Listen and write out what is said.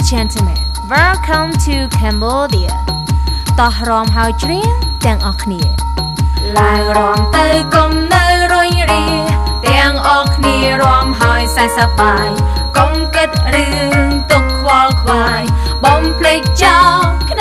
gentlemen, welcome to Cambodia. តោះរំហើយជ្រៀងទាំងអស់គ្នាឡើងរំទៅកុំនៅរុញរាទាំងអស់គ្នារំហើយសែនសប្បាយកុំគិតរឿងទុកខ្វល់ខ្វាយបំភ្លេចចោល